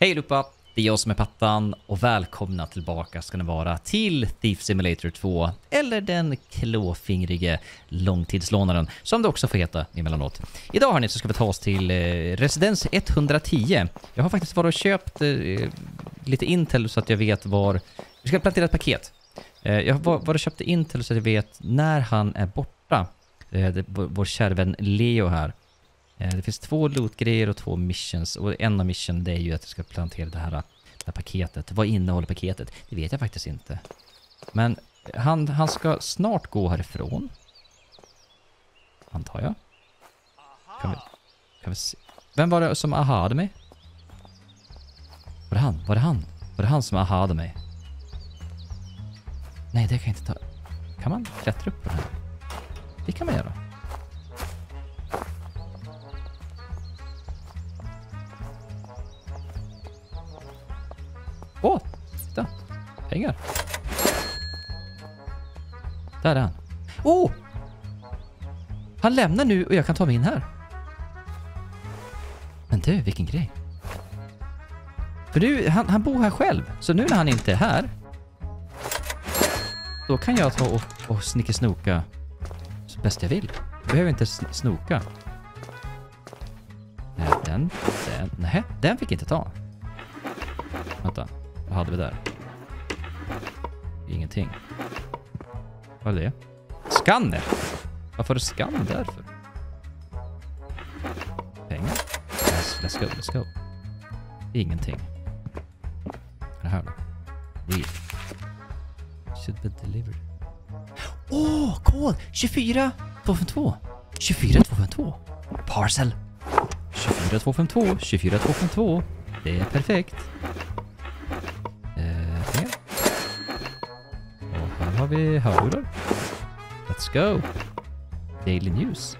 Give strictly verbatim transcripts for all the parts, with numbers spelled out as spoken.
Hej allihopa, det är jag som är Pattan och välkomna tillbaka ska ni vara till Thief Simulator två, eller den klåfingrige långtidslånaren som det också får heta emellanåt. Idag hörni så ska vi ta oss till eh, Residens etthundratio. Jag har faktiskt varit och köpt eh, lite Intel så att jag vet var... Vi ska plantera ett paket. Eh, jag har varit och köpt Intel så att jag vet när han är borta. Eh, det, vår, vår kära vän Leo här. Det finns två lootgrejer och två missions. Och en av mission det är ju att jag ska plantera det här, det här paketet. Vad innehåller paketet? Det vet jag faktiskt inte. Men han, han ska snart gå härifrån. Antar jag. Kan vi, kan vi se. Vem var det som ahade mig? Var det han? Var det han? Var det han som ahade mig? Nej, det kan jag inte ta. Kan man klättra upp på den här? Det kan man göra. Åh, oh, titta. Pengar. Där är han. Åh! Oh! Han lämnar nu och jag kan ta mig in här. Men du, vilken grej. För nu, han, han bor här själv. Så nu när han inte är här, då kan jag ta och, och snickersnoka så bäst jag vill. Jag behöver inte snoka. Nej, den, den, nej, den fick jag inte ta. Vänta. Vad hade vi där? Ingenting. Vad är det? Scanner! Varför är det scanner därför? Pengar? Yes, let's go, let's go. Ingenting. Det här då? Reef. Should be delivered. Åh, oh, kod! tjugofyra tvåhundrafemtiotvå. tjugofyra tvåhundrafemtiotvå. Parcel. tjugofyra tvåhundrafemtiotvå. tjugofyra tvåhundrafemtiotvå. Det är perfekt. Har vi hörlurar? Let's go. Daily News.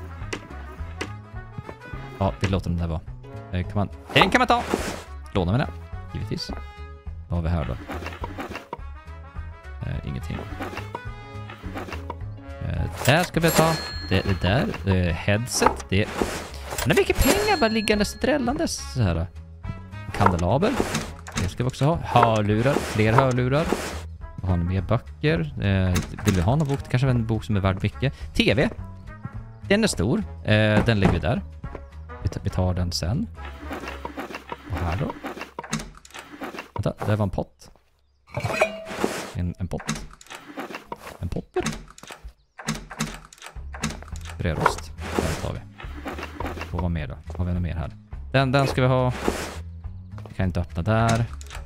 Ja, vi låter den där vara. Eh, kan man... Den kan man ta! Låna med den, givetvis. Vad har vi här då? Eh, ingenting. Eh, där ska vi ta. Det, det där. Eh, headset. Det... Men mycket pengar bara liggandes och drällandes. Så här. Kandelaber. Det ska vi också ha. Hörlurar. Fler hörlurar. Har ni mer böcker? Eh, vill vi ha någon bok? Kanske en bok som är värd mycket. T V. Den är stor. Eh, den lägger vi där. Vi tar, vi tar den sen. Och här då. Vänta, det var en pott. En, en pott. En potter. Brödrost. Den tar vi. Och vad mer då? Har vi något mer här? Den, den ska vi ha. Vi kan inte öppna där.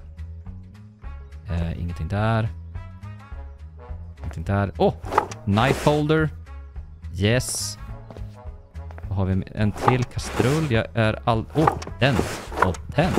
Eh, ingenting där. Ingenting där. Åh! Oh, knife holder. Yes. Då har vi en till kastrull. Jag är all... Åh! Oh, den. Och den.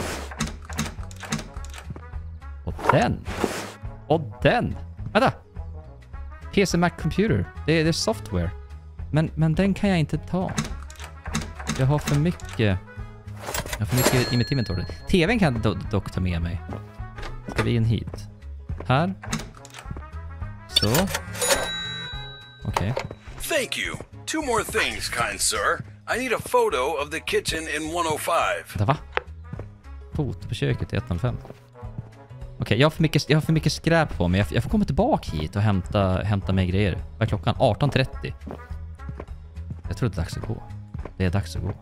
Och den. Och den. Vänta! P C Mac Computer. Det är, det är software. Men, men den kan jag inte ta. Jag har för mycket... Jag har för mycket i mitt inventory. T V:n kan jag do dock ta med mig. Ska vi in hit? Här. Så. Okej. Okay. Thank you. Two more things, kind sir. I need a photo of the kitchen in one oh five. Vänta, va? Foto på köket i etthundrafem. Okej, okay, jag har för mycket jag har för mycket skräp på mig. Jag, jag får komma tillbaka hit och hämta hämta mig grejer. Vad är klockan? arton trettio. Jag tror det är dags att gå. Det är dags att gå.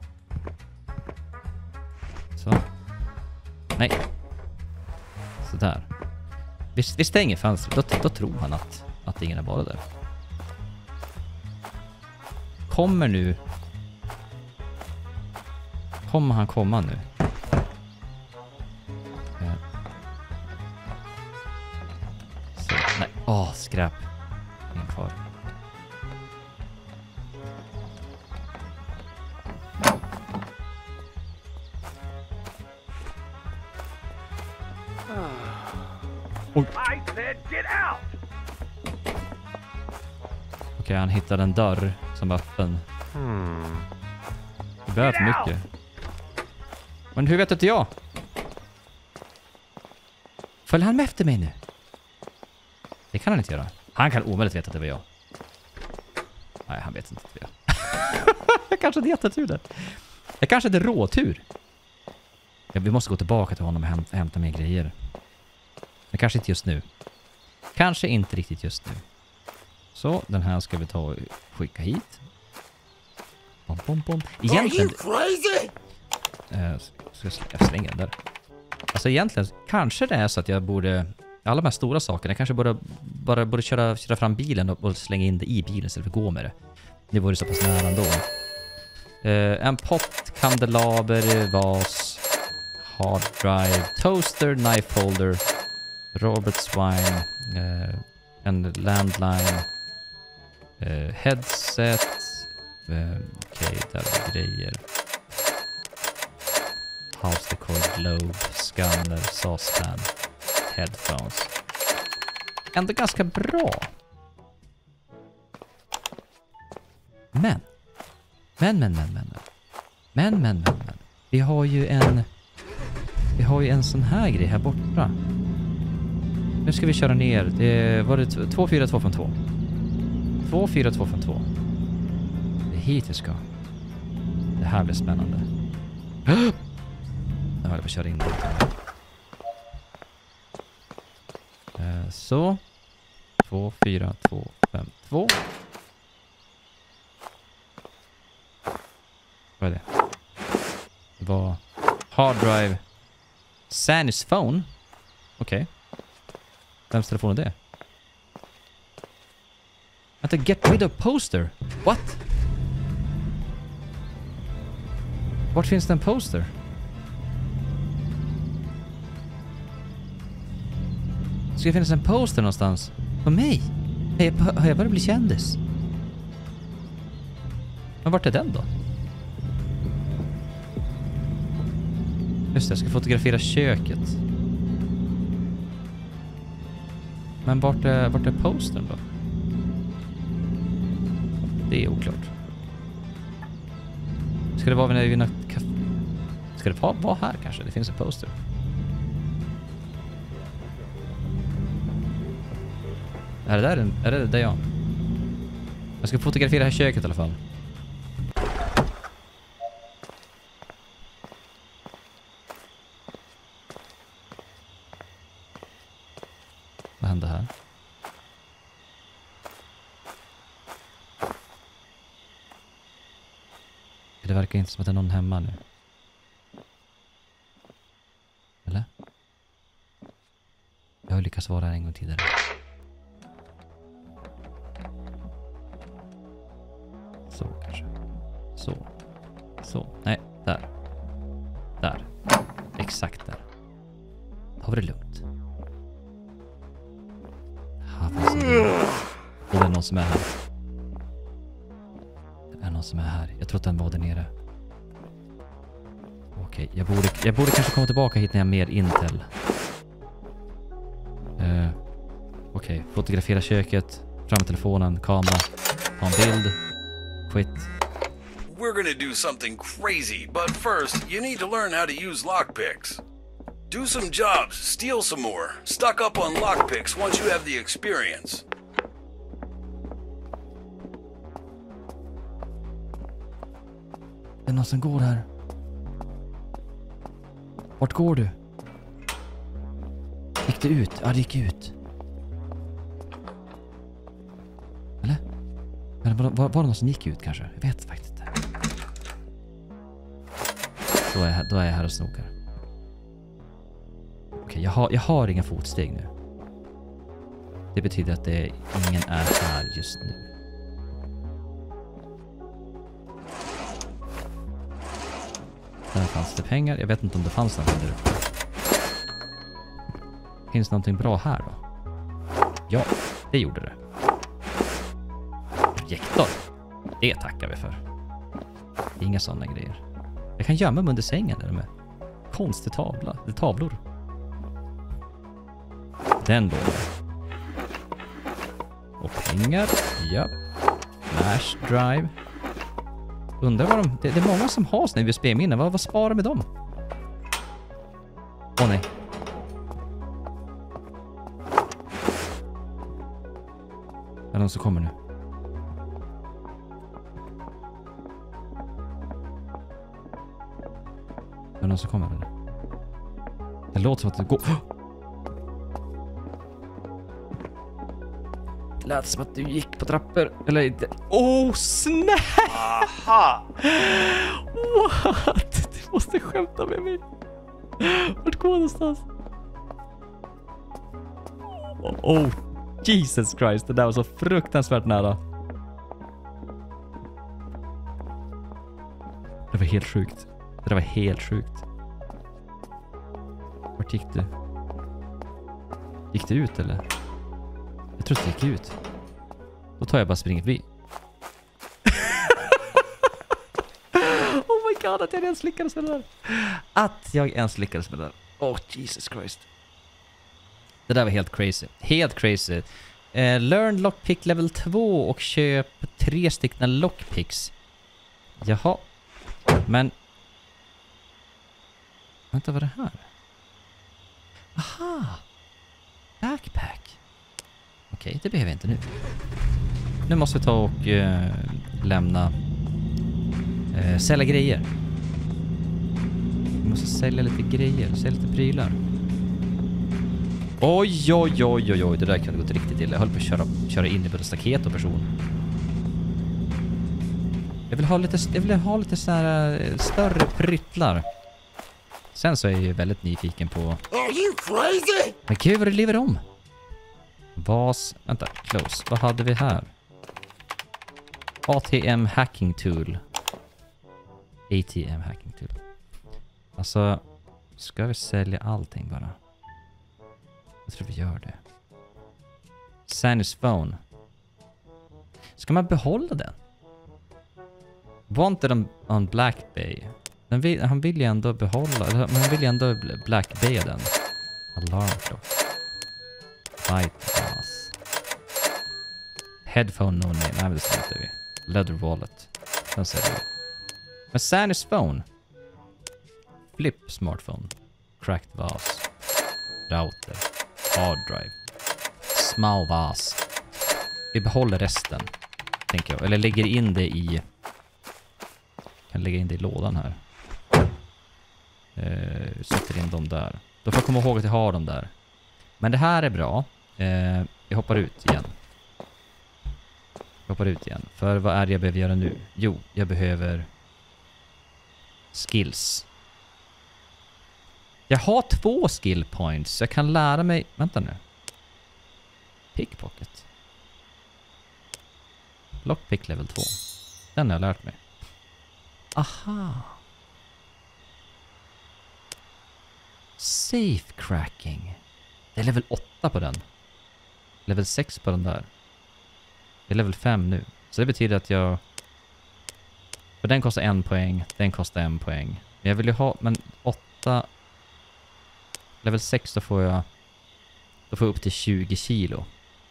Så. Nej. Så där. Vi, vi stänger fönstret. Då, då tror han att, att ingen är bara där. Kommer nu. Kommer han komma nu? Ja. Så, nej. Åh, skräp. Ingen kvar. Oj. Okej, han hittade en dörr som var öppen. Hmm. Det behöver för mycket. Men hur vet inte jag? Följer han med efter mig nu? Det kan han inte göra. Han kan omöjligt veta att det var jag. Nej, han vet inte att det var jag. Jag kanske hade jättetur där. Jag kanske hade råtur. Ja, vi måste gå tillbaka till honom och hämta, hämta mer grejer. Men kanske inte just nu. Kanske inte riktigt just nu. Så, den här ska vi ta och skicka hit. Bom, bom, bom. Egentligen... Äh, ska jag slänga den där. Alltså egentligen, kanske det är så att jag borde... Alla de här stora sakerna, jag kanske borde, bara borde köra, köra fram bilen och, och slänga in det i bilen istället för att gå med det. Det vore så pass nära ändå. Uh, en pott, kandelaber, vas, hard drive, toaster, knife holder, Robert's wine, uh, en landline, uh, headset, uh, okej, okay, där var grejer. House decor, globe, scanner, saucepan, headphones. Ändå ganska bra. Men. Men, men, men, men. Men, men, men, men. Vi har ju en... Vi har ju en sån här grej här borta. Nu ska vi köra ner. Det var det två fyra två fem två. två fyra två fem två. Det är hit vi ska. Det här blir spännande. Jag håller på att köra in det. Uh, så. två fyra två fem två. Vad är det? Det var hard drive. Sanys phone. Okej. Okay. Vems telefon är det? Vänta, get rid of poster. What? Vart finns det en poster? Ska det finnas en poster någonstans? På mig? Har jag, har jag börjat bli kändis? Men vart är den då? Just det, jag ska fotografera köket. Men vart är, vart är postern då? Det är oklart. Ska det vara vid något kafé? Ska det vara, vara här kanske? Det finns en poster. Är det där en, är det där jag? Jag ska fotografera det här köket i alla fall. Vad hände här? Det verkar inte som att det är någon hemma nu. Eller? Jag har lyckats vara här en gång tidigare. Så kanske. Så. Så. Nej, där. Där. Exakt där. Då var det lugnt. Här finns en... Och det är någon som är här. Det är någon som är här. Jag tror att den var där nere. Okej, jag borde, jag borde kanske komma tillbaka hit när jag har mer intel. Uh, Okej, fotografera köket. Fram med telefonen, kamera. Ta en bild. Quit. We're gonna do something crazy, but first, you need to learn how to use lockpicks. Do some jobs, steal some more, stock up on lockpicks once you have the experience. Det är någon som går här. Vart går du? Gick det ut? Ja, det gick ut. Eller? Eller var, var, var det någon som gick ut kanske? Jag vet faktiskt inte. Då är jag, här- då är jag här och snokar. Okej, jag har, jag har inga fotsteg nu. Det betyder att det, ingen är här just nu. Där fanns det pengar. Jag vet inte om det fanns något där uppe. Finns det någonting bra här då? Ja, det gjorde det. Projektor. Det tackar vi för. Inga sådana grejer. Jag kan gömma mig under sängen där med. Konstig tavla. Det är tavlor. Den då. Och pengar. Ja. Flash drive. Undrar vad de... Det, det är många som har såna U S B-minnen. Vad, vad sparar med dem? Åh nej. Är det någon som kommer nu? Är det någon som kommer eller? Det låter som att det går... Det lät som att du gick på trappor. Eller inte. Oh, snap! Aha! What? Du måste skämta med mig. Vart går någonstans? Oh, Jesus Christ. Det där var så fruktansvärt nära. Det var helt sjukt. Det där var helt sjukt. Vart gick du? Gick du ut eller? Jag tror att det gick ut. Då tar jag bara springet förbi. Oh my god, att jag ens lyckades med det där. Att jag ens lyckades med det där. Oh, Jesus Christ. Det där var helt crazy. Helt crazy. Uh, learn lockpick level två och köp tre stycken lockpicks. Jaha. Men... Vänta, vad är det här? Aha. Backpack. Okej, det behöver jag inte nu. Nu måste vi ta och uh, lämna... Uh, sälja grejer. Vi måste sälja lite grejer. Sälja lite prylar. Oj, oj, oj, oj, oj. Det där kunde gått riktigt illa. Jag höll på att köra, köra in i både staket och person. Jag vill ha lite, jag vill ha lite så här uh, större pryttlar. Sen så är jag ju väldigt nyfiken på... Are you crazy? Men gud, vad det lever om. Vas... Vänta, close. Vad hade vi här? A T M hacking tool. A T M hacking tool. Alltså, ska vi sälja allting bara? Jag tror vi gör det. Sandy's phone. Ska man behålla den? Wanted on, on Black Bay. Den vill, han vill ju ändå behålla... Eller, men han vill ju ändå Black Bay den. Alarm clock. White glass. Headphone no name. Nej, men det slutar vi. Leather wallet. Den säger vi. Men Sandy's phone. Flip smartphone. Cracked vase. Router. Hard drive. Small vase. Vi behåller resten. Tänker jag. Eller lägger in det i... Kan lägga in det i lådan här. Uh, sätter in dem där. Då får jag komma ihåg att jag har dem där. Men det här är bra. Uh, jag hoppar ut igen. Jag hoppar ut igen. För vad är det jag behöver göra nu? Jo, jag behöver... Skills. Jag har två skill points. Jag kan lära mig... Vänta nu. Pickpocket. Lockpick level två. Den har jag lärt mig. Aha. Safe cracking. Det är level åtta på den. Level sex på den där. Det är level fem nu. Så det betyder att jag... För den kostar en poäng. Den kostar en poäng. Men jag vill ju ha... Men åtta... Level sex då får jag... Då får jag upp till tjugo kilo.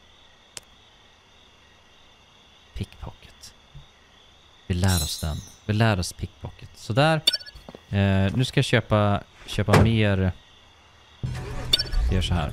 Pickpocket. Vi lär oss den. Vi lär oss pickpocket. Så där. Eh, nu ska jag köpa... Köpa mer... Vi gör så här.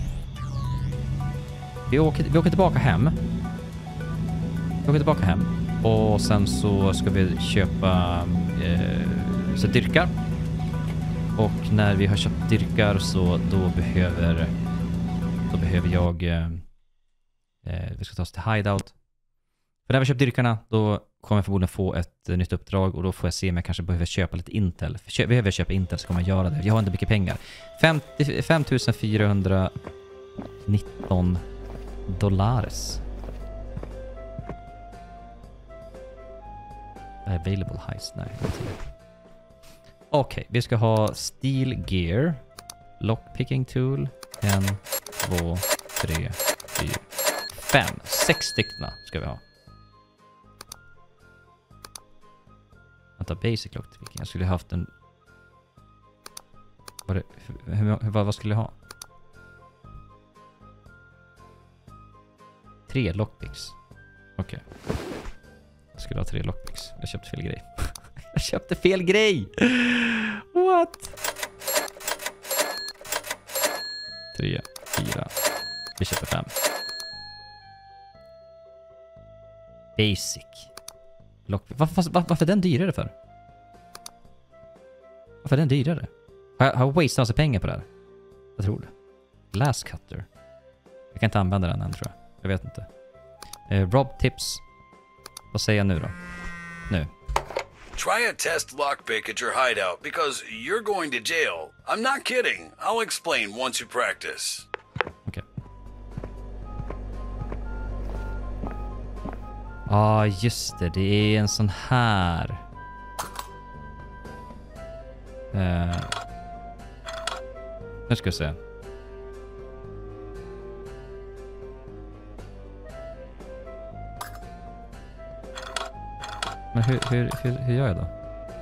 Vi åker, vi åker tillbaka hem. Vi åker tillbaka hem. Och sen så ska vi köpa eh, så dyrkar. Och när vi har köpt dyrkar så då behöver då behöver jag eh, vi ska ta oss till hideout. För när vi köpt dyrkarna då kommer jag förmodligen få ett eh, nytt uppdrag och då får jag se om jag kanske behöver köpa lite Intel. För kö- behöver jag köpa Intel så kommer jag göra det. Jag har inte mycket pengar. femtiofem tusen fyrahundranitton dollares. Available heist. Nej. Okej, okay, vi ska ha steel gear, lockpicking tool, en, två, tre, fyra, fem, sex stycken ska vi ha. Vänta, basic lockpicking. Jag skulle ha haft en... Vad, det, hur, hur, vad, vad skulle jag ha? Tre lockpicks. Okej. Okay. Jag skulle ha tre lockpicks. Jag köpte fel grej. Jag köpte fel grej! What? Tre, fyra. Vi köper fem. Basic. Lockpick. Varför, varför, varför är den dyrare för? Varför är den dyrare? Har jag, har jag wasted massa pengar på det här? Jag tror det. Glass cutter. Jag kan inte använda den än, tror jag. Jag vet inte. Eh, Rob tips. Vad säger jag nu då? Nu. Try a test lockpick at your hideout because you're going to jail. I'm not kidding. I'll explain once you practice. Okej. Ja, ah, just det. Det är en sån här. Uh, nu ska vi se. Men hur, hur, hur, hur gör jag då?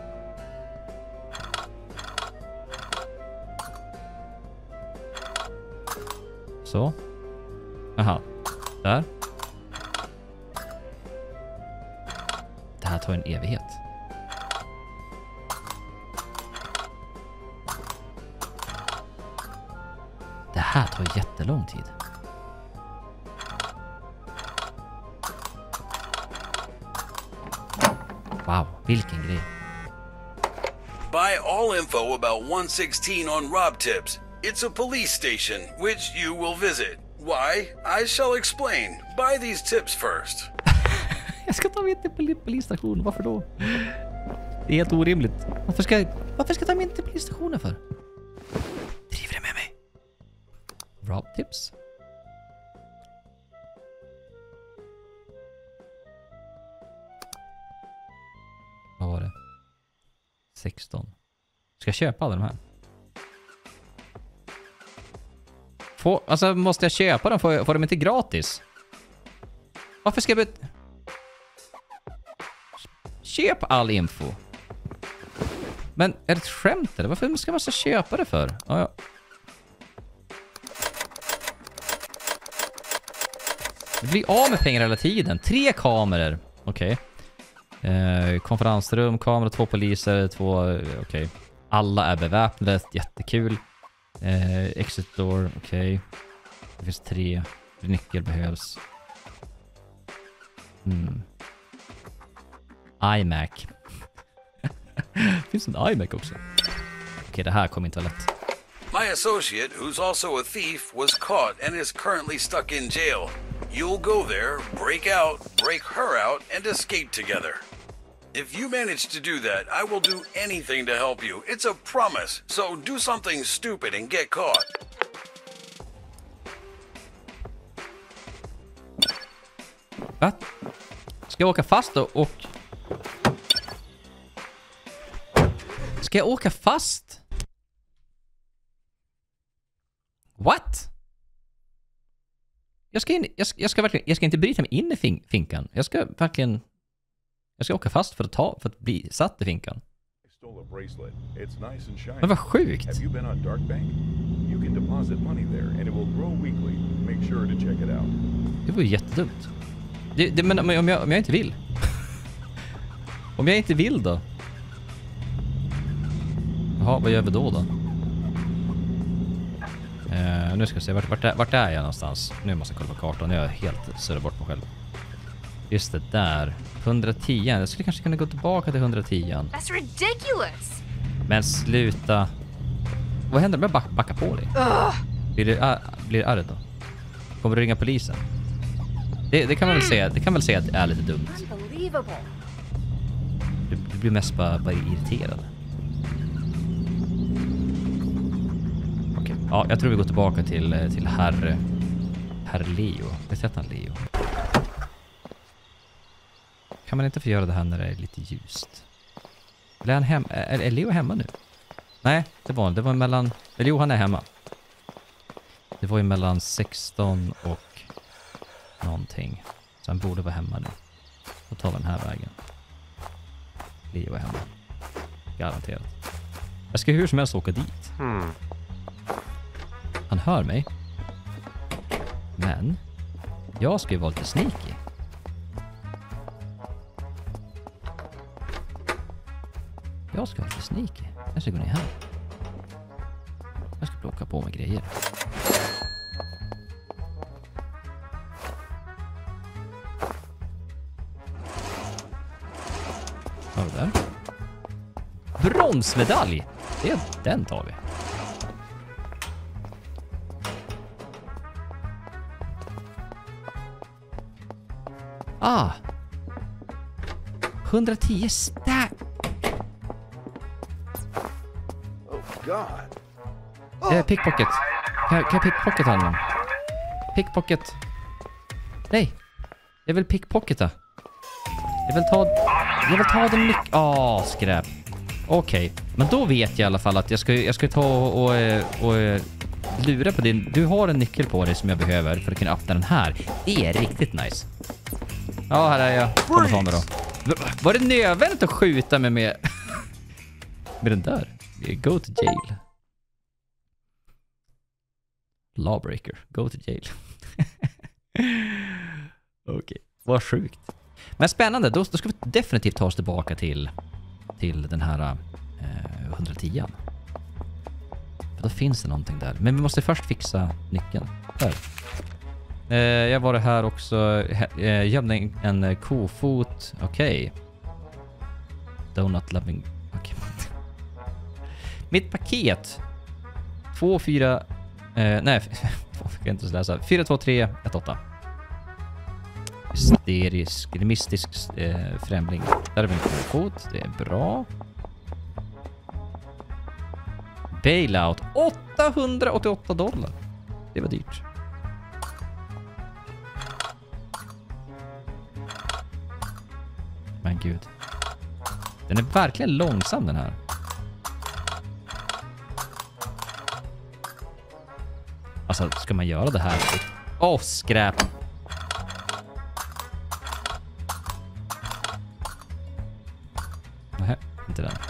Så. Aha. Där. Det här tar en evighet. Det här tar jättelång tid. Wow, vilken grej. Buy all info about one sixteen on Rob Tips. It's a police station, which you will visit. Why? I shall explain. Buy these tips first. Jag ska ta mig till pol- polisstation. Varför då? Det är helt orimligt. Varför ska jag, varför ska jag ta mig till polisstationen för? Driver det med mig? Rob Tips. Vad var det? sexton. Ska jag köpa alla de här? Få, alltså måste jag köpa dem? Får, får de inte gratis? Varför ska jag bet- Köp all info. Men är det ett skämt eller? Varför ska man så köpa det för? Ja, ja. Det blir av med pengar hela tiden. Tre kameror. Okej. Okay. Eh, konferensrum, kamera, två poliser, två... Okej. Okay. Alla är beväpnade. Jättekul. Eh, exit door. Okej. Okay. Det finns tre. Nyckel behövs. Hmm. iMac. Finns en iMac också. Okej, okay, det här kommer inte vara lätt. My associate, who's also a thief, was caught and is currently stuck in jail. You'll go there, break out, break her out, and escape together. If you manage to do that, I will do anything to help you. It's a promise. So do something stupid and get caught. Va? Ska jag åka fast då och... Ska jag åka fast? What? Jag ska, in, jag, ska, jag ska verkligen, jag ska inte bryta mig in i fin, finkan. Jag ska verkligen, jag ska åka fast för att ta, för att bli satt i finkan. Men vad sjukt. Det var ju jättedumt. Det, det, men om jag, om jag inte vill. Om jag inte vill då? Jaha, vad gör vi då då? Uh, nu ska vi se, vart, vart, är, vart är jag någonstans? Nu måste jag kolla på kartan, nu är jag helt surrat bort mig själv. Just det, där. hundratio, jag skulle kanske kunna gå tillbaka till hundratio. That's ridiculous! Men sluta. Vad händer om jag back, backar på dig? Ugh. Blir det, uh, blir det arg då? Kommer du ringa polisen? Det, det kan man väl säga, det kan väl säga att det är lite dumt. Unbelievable. Du, du blir mest bara, bara irriterad. Okej, ja, jag tror vi går tillbaka till, till herr, herr Leo. Visst heter han Leo? Kan man inte få göra det här när det är lite ljust? Eller är, han hem, är, är Leo hemma nu? Nej, det var, det var mellan... Leo, han är hemma. Det var ju mellan sexton och någonting. Så han borde vara hemma nu. Då tar vi den här vägen. Leo är hemma. Garanterat. Jag ska hur som helst åka dit. Hmm. Han hör mig. Men jag ska ju vara lite sneaky. Jag ska vara lite sneaky. Jag ska gå ner här. Jag ska plocka på mig grejer. Har vi där? Bronsmedalj! Det, den tar vi. Ah. hundratio stack. Oh, God. Eh, pickpocket. Kan jag, kan jag pickpocket honom? Pickpocket. Nej. Jag vill pickpocketa. Jag vill ta... Jag vill ta den nyc... Åh, skräp. Okej. Okay. Men då vet jag i alla fall att jag ska, jag ska ta och, och, och lura på din... Du har en nyckel på dig som jag behöver för att kunna öppna den här. Det är riktigt nice. Ja, här är jag. Kom ifrån mig då. Var det nödvändigt att skjuta mig med... med den där? Go to jail. Lawbreaker. Go to jail. Okej. Okay. Vad sjukt. Men spännande. Då, då ska vi definitivt ta oss tillbaka till till den här eh, hundratio. För då finns det någonting där. Men vi måste först fixa nyckeln. Där. Eh, jag var det här också. Eh, gömde en, en kofot. Okej. Okay. Donut loving. Okay. Mitt paket. två fyra eh, nej, jag kan inte läsa. fyra två tre ett åtta. Hysterisk, mystisk eh, främling. Där har vi en kofot. Det är bra. Bailout. åttahundraåttioåtta dollar. Det var dyrt. Men gud. Den är verkligen långsam den här. Alltså, ska man göra det här? Åh, oh, skräp. Nej, inte den.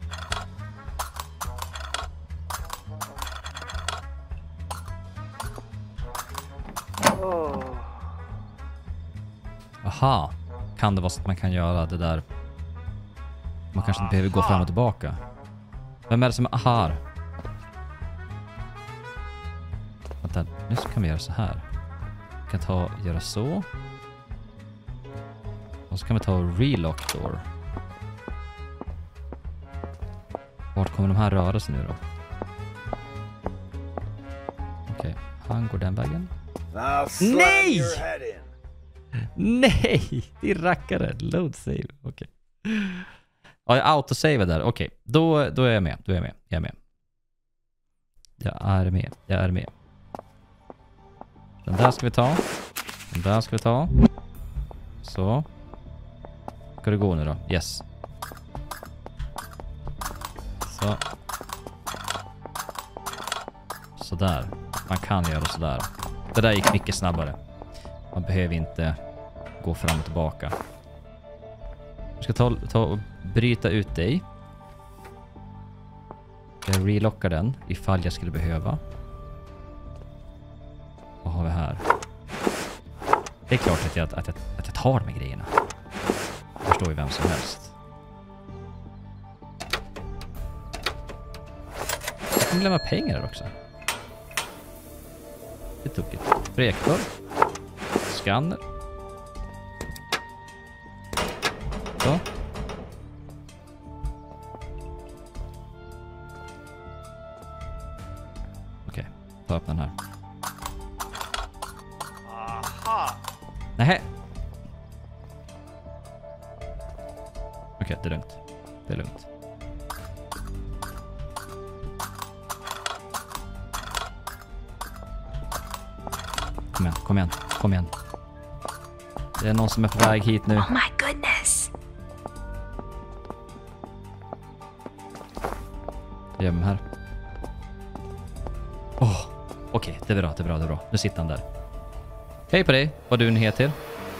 Aha. Kan det vara så att man kan göra det där? Man kanske inte behöver gå fram och tillbaka. Vem är det som är här? Vänta, nu kan vi göra så här. Vi kan ta göra så. Och så kan vi ta relock door. Vart kommer de här röra sig nu då? Okej, okay. Han går den vägen. Nej! Nej! Det är rackare. Load save. Okej. Okay. Ja, jag autosave där. Okej, okay. då, då är jag med. Då är jag med. Jag är med. Jag är med. Jag är med. Den där ska vi ta. Den där ska vi ta. Så. Ska det gå nu då? Yes. Så. Sådär. Man kan göra sådär. Det där gick mycket snabbare. Man behöver inte gå fram och tillbaka. Jag ska ta, ta och bryta ut dig. Jag relockar den ifall jag skulle behöva. Vad har vi här? Det är klart att jag, att jag, att jag tar de här grejerna. Jag förstår ju vem som helst. Jag kan glömma pengar också. Det är tokigt. Projektor. Scanner. Så. Okej, okay. Ta upp den här. Aha. Nej. Okej, okay, det är lugnt. Det är lugnt. Kom igen, kom igen, kom igen. Det är någon som är på väg hit nu. Oh my goodness. Jag gör mig här. Åh, oh, okej, okay, det är bra, det är bra, det är bra. Nu sitter han där. Hej på dig, vad du nu heter.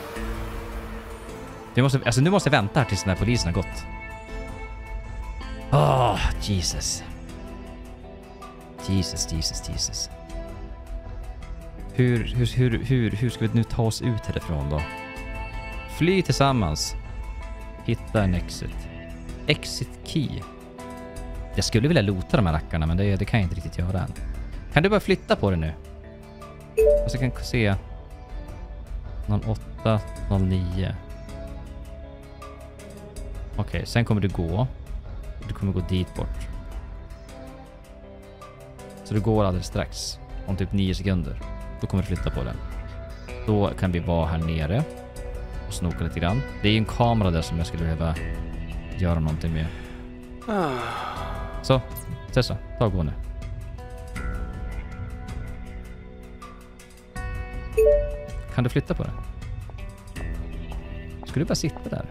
Vi måste, alltså nu måste jag vänta här tills den här polisen har gått. Åh, oh, Jesus. Jesus, Jesus, Jesus. Hur, hur, hur, hur, hur ska vi nu ta oss ut härifrån då? Fly tillsammans. Hitta en exit. Exit key. Jag skulle vilja lota de här rackarna, men det, det kan jag inte riktigt göra än. Kan du bara flytta på det nu? Så jag kan se. noll åtta noll nio. Okej, okay, sen kommer du gå. Du kommer gå dit bort. Så det går alldeles strax. Om typ nio sekunder. Då kommer du flytta på den. Då kan vi vara här nere. Och snoka lite grann. Det är en kamera där som jag skulle behöva göra någonting med. Så, Tessa, ta och gå nu. Kan du flytta på den? Ska du bara sitta där?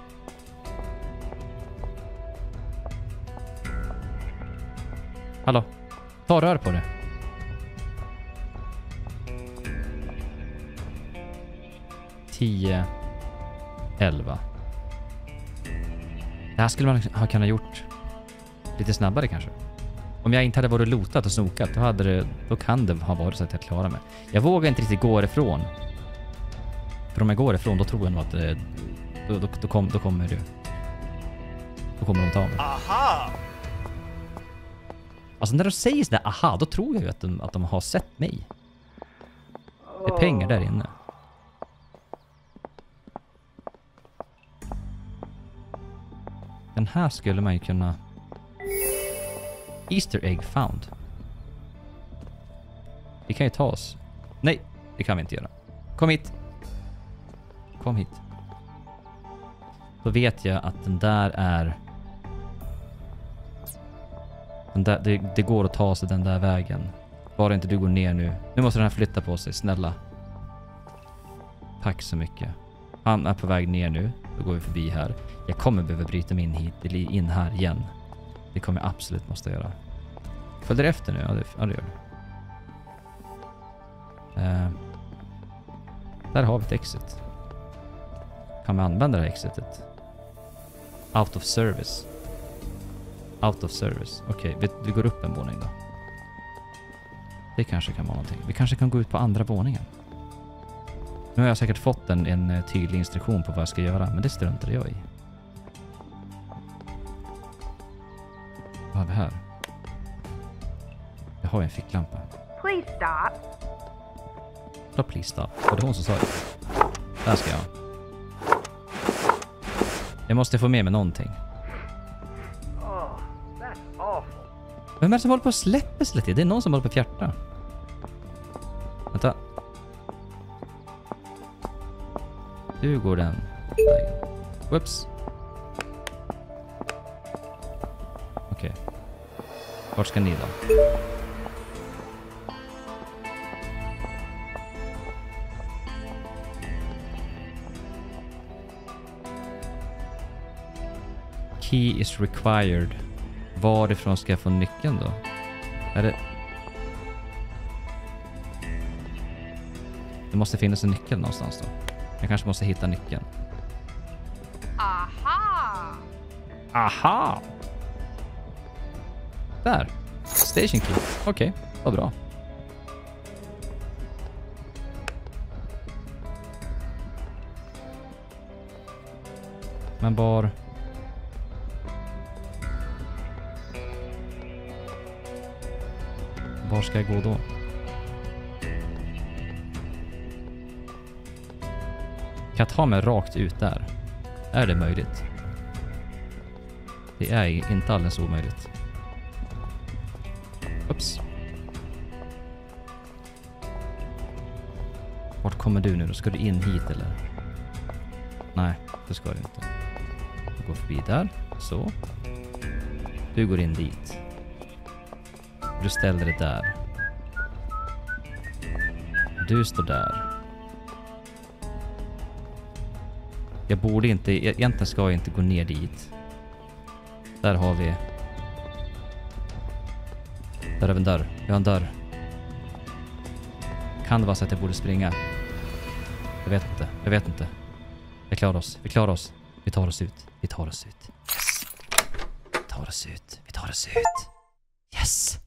Hallå? Ta rör på det. tio, elva. Det här skulle man ha kunnat gjort lite snabbare kanske. Om jag inte hade varit lotat och snokat, då, hade det, då kan det ha varit så att jag klarar mig. Jag vågar inte riktigt gå ifrån. För om jag går ifrån, då tror jag nog att det, då, då, då, kom, då kommer det. Då kommer de ta mig. Aha! Alltså när de säger sådär aha, då tror jag ju att de, att de har sett mig. Det är pengar där inne. Den här skulle man ju kunna... Easter egg found. Vi kan ju ta oss. Nej, det kan vi inte göra. Kom hit. Kom hit. Då vet jag att den där är... Den där, det, det går att ta sig den där vägen. Bara inte du går ner nu. Nu måste den här flytta på sig, snälla. Tack så mycket. Han är på väg ner nu. Då går vi förbi här. Jag kommer behöva bryta mig in hit, eller in här igen. Det kommer jag absolut måste göra. Följer det efter nu? Ja, det, ja, det gör det. Uh, där har vi ett exit. Kan man använda det här exitet? Out of service. Out of service. Okej, okay, vi, vi går upp en våning då. Det kanske kan vara någonting. Vi kanske kan gå ut på andra våningen. Nu har jag säkert fått en, en tydlig instruktion på vad jag ska göra, men det struntar jag i. Vad har vi här? Jag har en ficklampa. Please stop. Då please stop. Var det hon som sa det? Där ska jag. Jag måste få med mig någonting. Oh, that's awful. Vem är det som håller på att släppa sig lite? Det är någon som håller på att fjärta. Vänta. Du går den vägen. Whoops. Okej. Okay. Vart ska ni då? Key is required. Varifrån ska jag få nyckeln då? Är det... Det måste finnas en nyckel någonstans då. Jag kanske måste hitta nyckeln. Aha! Aha! Där. Station key. Okej, okay, vad bra. Men var... Var ska jag gå då? Kan jag ta mig rakt ut där? Är det möjligt? Det är inte alldeles omöjligt. Ups. Vart kommer du nu då? Ska du in hit eller? Nej, det ska du inte. Du går förbi där. Så. Du går in dit. Du ställer dig där. Du står där. Jag borde inte, egentligen ska jag inte gå ner dit. Där har vi. Där har vi en dörr. Vi har en dörr. Kan det vara så att jag borde springa? Jag vet inte, jag vet inte. Vi klarar oss, vi klarar oss. Vi tar oss ut, vi tar oss ut. Yes. Vi tar oss ut, vi tar oss ut. Yes.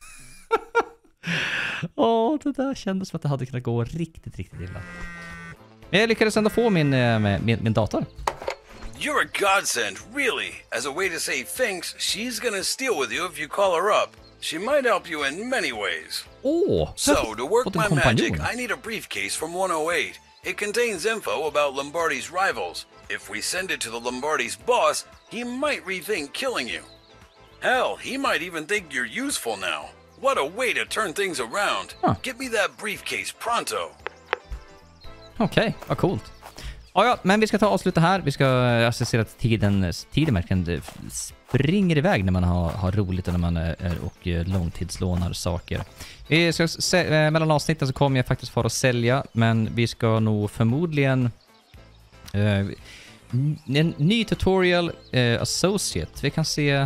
Åh, oh, det där kändes som att det hade kunnat gå riktigt, riktigt illa. Men jag lyckades ändå få min, min, min dator. You're a godsend, really. As a way to say thanks, she's gonna steal with you if you call her up. She might help you in many ways. Oh, so, to work my magic, I need a briefcase from one oh eight. It contains info about Lombardi's rivals. If we send it to the Lombardi's boss, he might rethink killing you. Hell, he might even think you're useful now. What a way to turn things around. Huh. Get me that briefcase pronto. Okej, okay, vad coolt. Ja, ja, men vi ska ta och avsluta här. Vi ska alltså, se att tiden, tiden verkligen springer iväg när man har, har roligt och när man är och långtidslånar saker. Vi ska se, mellan avsnitten så kommer jag faktiskt för att sälja, men vi ska nog förmodligen eh, en ny tutorial eh, associate. Vi kan se.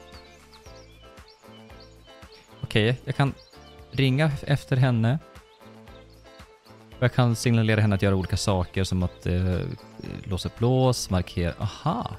Okej, okay, jag kan ringa efter henne. Jag kan signalera henne att göra olika saker som att eh, låsa upp lås, markera. Aha.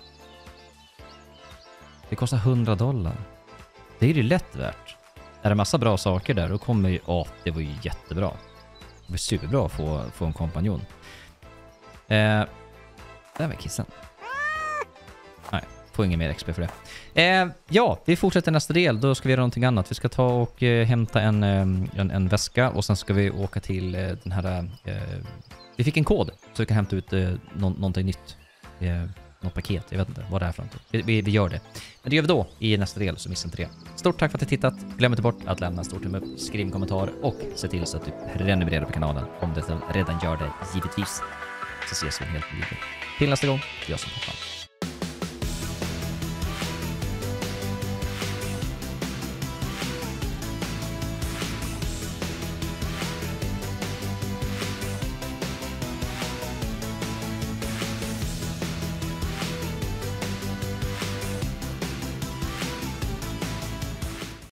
Det kostar hundra dollar. Det är ju lätt värt. Är det massa bra saker där, då kommer ju... Ja, det var ju jättebra. Det var superbra att få, få en kompanjon. Eh, där var kissen. Nej, får ingen mer X P för det. Eh, ja, vi fortsätter nästa del. Då ska vi göra någonting annat. Vi ska ta och eh, hämta en, en, en väska och sen ska vi åka till eh, den här... Eh, vi fick en kod så vi kan hämta ut eh, nå- någonting nytt. Eh, något paket, jag vet inte vad det är för något. Vi, vi, vi gör det. Men det gör vi då i nästa del, så missa inte det. Stort tack för att du tittat. Glöm inte bort att lämna en stor tumme upp, skriv en kommentar och se till så att du prenumererar på kanalen om du redan gör det, givetvis. Så ses vi helt nyligen. Till nästa gång, jag som tar fram.